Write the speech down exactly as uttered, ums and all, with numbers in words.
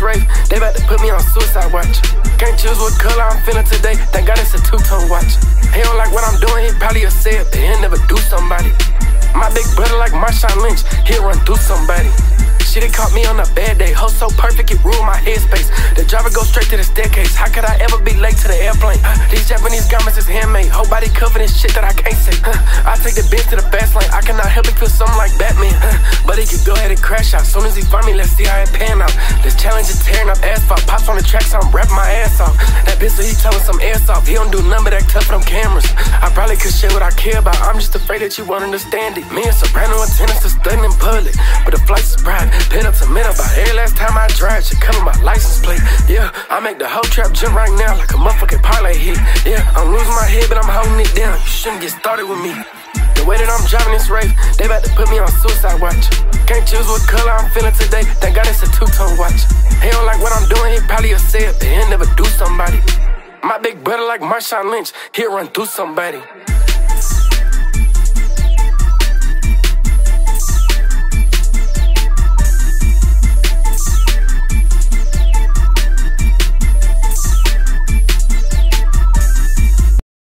rave, they about to put me on suicide watch. Can't choose what color I'm feeling today, thank God it's a two-tone watch. He don't like what I'm doing, he probably a say it, but he'll never do somebody. My big brother like Marshawn Lynch, he'll run through somebody. Shit, it caught me on a bad day. Host so perfect, it ruined my headspace. The driver goes straight to the staircase. How could I ever be late to the airplane? Uh, these Japanese garments is handmade. Whole body covered in shit that I can't say. Uh, I take the Benz to the fast lane. I cannot help it feel something like Batman. Uh, but he could go ahead and crash out. Soon as he find me, let's see how it pan out. This challenge is tearing up asphalt. Pops on the track, so I'm rapping my ass off. That bitch, so he telling some airsoft. He don't do none but act tough for them cameras. I probably could share what I care about. I'm just afraid that you won't understand it. Me and Soprano attendants to studying in public, but the flights is private. Pit up to mid about every last time I drive, should cover my license plate. Yeah, I make the whole trap jump right now like a motherfucking parlay hit. Yeah, I'm losing my head, but I'm holding it down. You shouldn't get started with me. The way that I'm driving this rave, they about to put me on suicide watch. Can't choose what color I'm feeling today, thank God it's a two-tone watch. He don't like what I'm doing, he probably a say it, but he'll never do somebody. My big brother like Marshawn Lynch, he'll run through somebody.